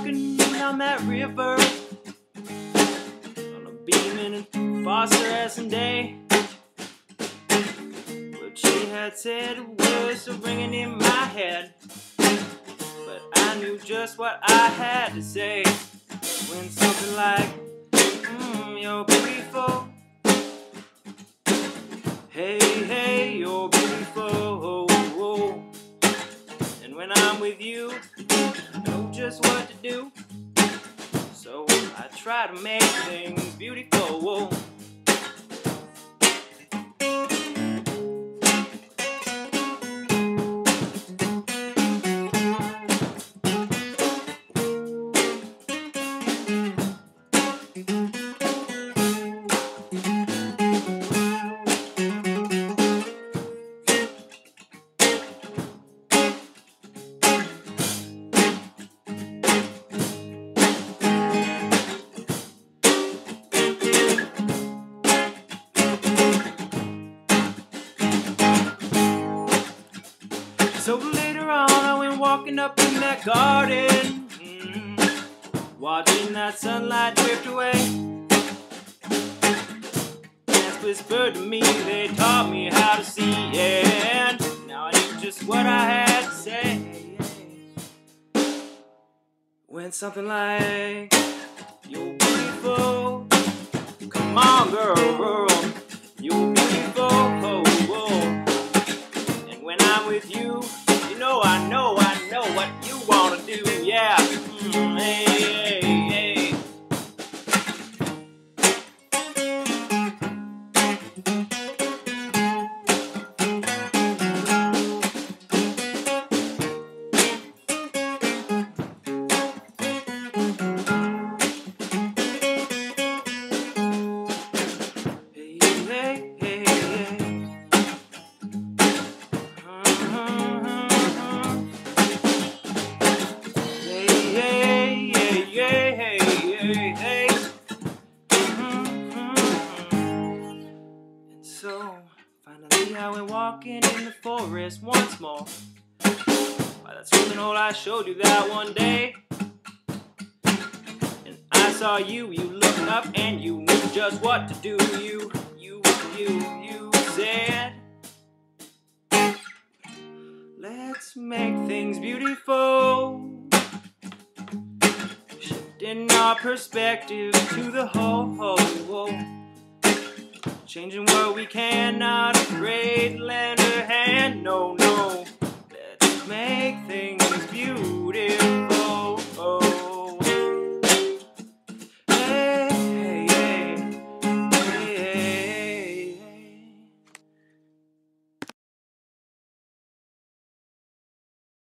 walking down that river on a beaming and phosphorescent day. What she had said was so ringing in my head, but I knew just what I had to say. When something like, you're beautiful. Hey, hey, you're beautiful. And when I'm with you, I know just what to do. So I try to make things beautiful. So later on I went walking up in that garden, watching that sunlight drift away. Plants whispered to me, they taught me how to see, and now I knew just what I had to say. When something like, you're beautiful, come on girl, you're beautiful, and when I'm with you, you know I know what you wanna do, yeah. Hey, hey, hey. And so, finally I went walking in the forest once more, by that swimming hole I showed you that one day. And I saw you looked up and you knew just what to do. You said, let's make things beautiful. Shifting our perspective to the whole. Changing what we can, not afraid to lend a hand. No, let's make things beautiful.